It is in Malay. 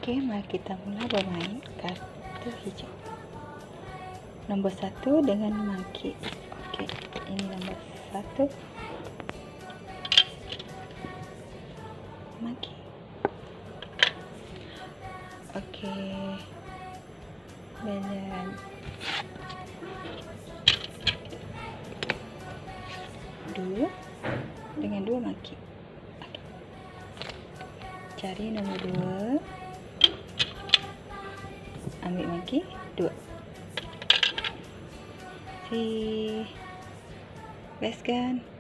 Okey, mari kita mula bermain kartu hijau. Nombor 1 dengan monkey. Okey, ini nombor 1. Monkey. Okey. Dan 2 dengan 2 monkey. Okey. Cari nombor 2. Ambil monkey 2. Best kan?